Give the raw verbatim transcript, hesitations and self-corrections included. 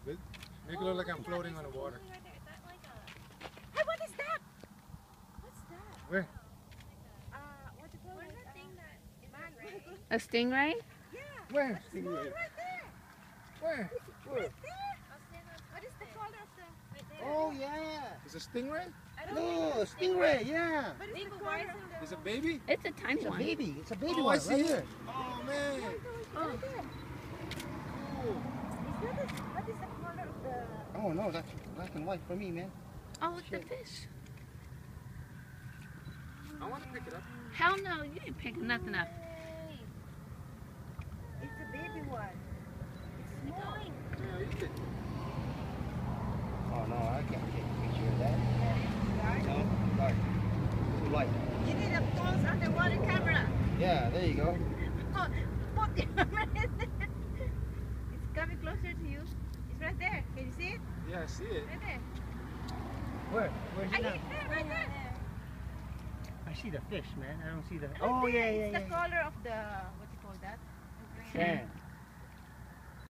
Make it look like I'm floating on the water. Hey, what is that? What's that? Where? Uh, what do you call it? That thing that is A stingray? Yeah. Where? Stingray. Right there. Where? Where? Right there. What is the color of the? Right there. Oh yeah. Is it a stingray? I don't No, know. stingray. Yeah. What is the color of the? Is it a baby? It's a tiny It's a one. baby. It's a baby Oh, one. I see right it. here. Oh man. Oh. Right there. Cool. Is that the, what is the color of the? Oh no, that's black and white for me, man. Oh, look at the fish. I want to pick it up. Hell no, you ain't picking nothing up. Hey. It's a baby one. It's small. Yeah, you can. Oh no, I can't take a picture of that. Right? No, dark. Too light. You need a close underwater camera. Yeah, there you go. Oh, put the camera in there. It's coming closer to you. It's right there. Can you see it? Yeah, I see it. Right there. Where? Where's I it now? see there, right there. I see the fish, man. I don't see the. Oh yeah, yeah, It's yeah. the color of the, what do you call that? Sand.